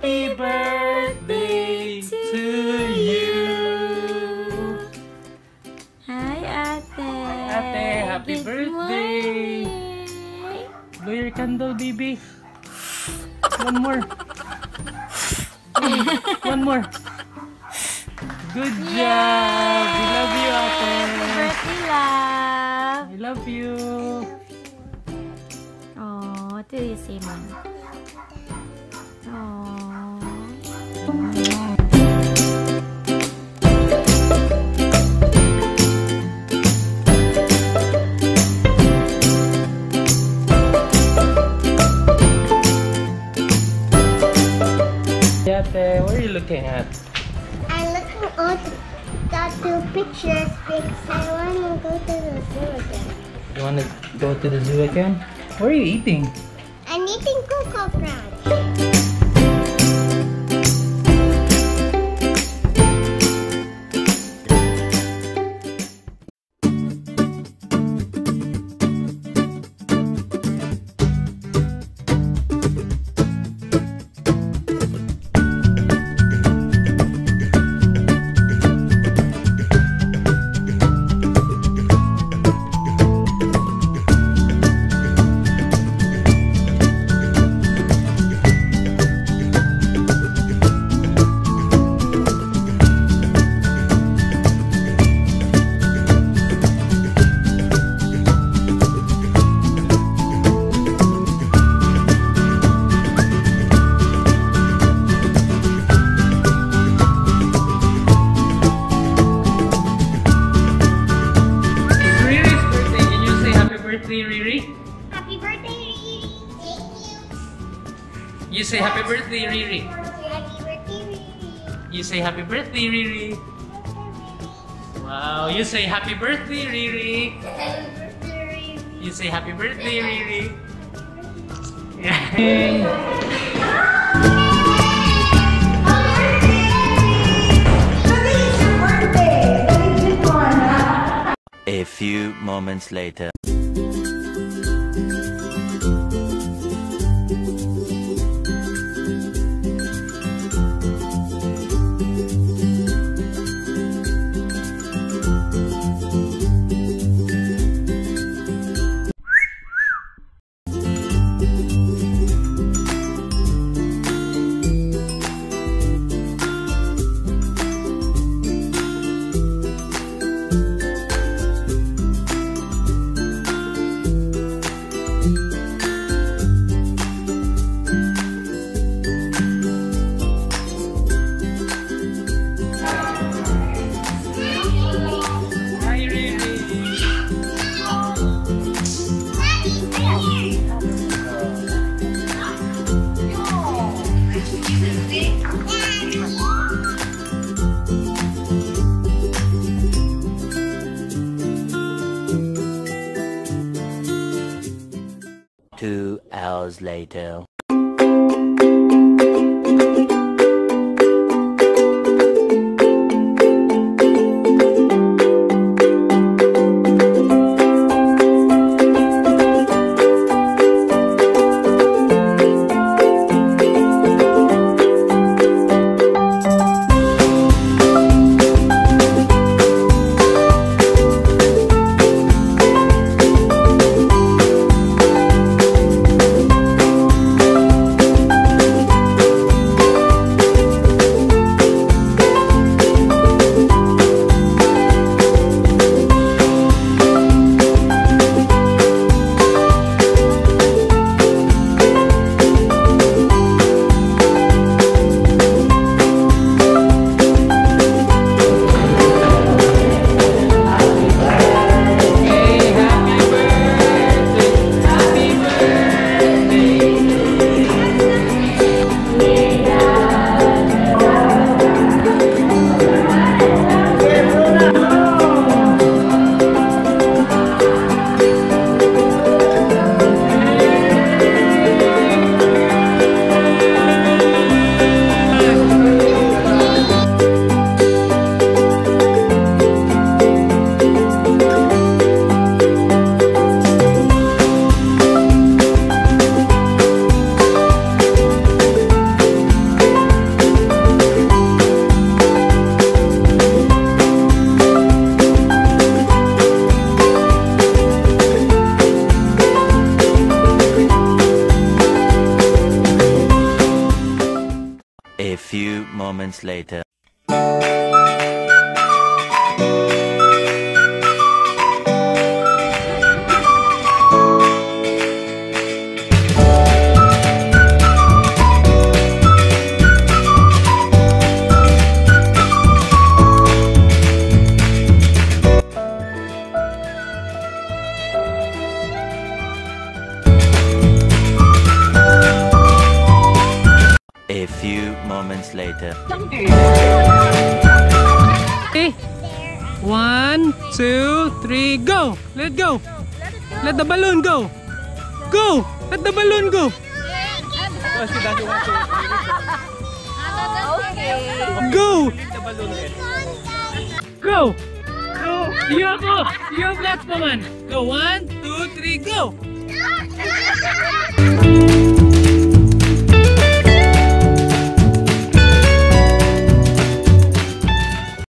Happy birthday to you. Hi, Ate. Ate, happy birthday. Blow your candle, baby. One more. One more. Good job. We love you, Ate. Happy birthday, love. I love you. Oh, what do you say, Mom? Oh. Ate, what are you looking at? I'm looking at the two pictures because I want to go to the zoo again. You want to go to the zoo again? What are you eating? I'm eating Cocoa Crunch. Rhirhi? Happy birthday, Rhirhi. Thank you. You say happy birthday, Rhirhi. Happy birthday, Rhirhi. You say happy birthday, Rhirhi. Wow, you say happy birthday, Rhirhi. Happy birthday, Rhirhi. You say happy birthday, Rhirhi. Yeah. A few moments later. Two hours later. few moments later. A few moments later. Okay. 1, 2, 3, go! Let go! Let the balloon go! Go! Let the balloon go! Go! Go! Go! You have next woman. Go! 1, 2, 3, go!